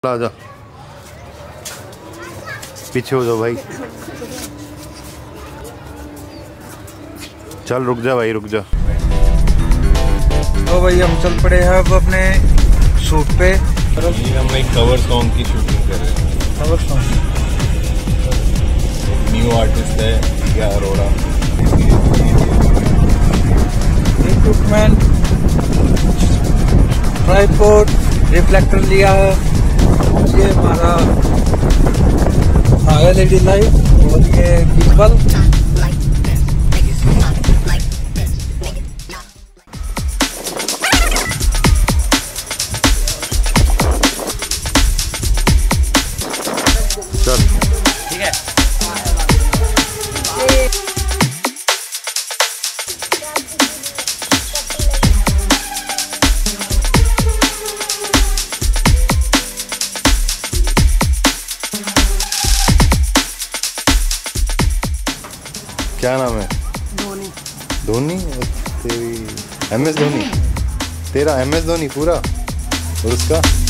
आजा, पीछे हो जाओ भाई। चल रुक जा भाई, रुक जा। तो भाई हम चल पड़े हैं अब अपने शूट पे। हम एक कवर सॉन्ग की शूटिंग कर रहे हैं। कवर सॉन्ग, न्यू आर्टिस्ट है Priya Arora. Equipment, tripod, reflector लिया है। ये हमारा LED लाइट और ये गिम्बल। चल ठीक है। क्या नाम है? धोनी। धोनी? तेरी MS धोनी? तेरा MS धोनी पूरा? और उसका?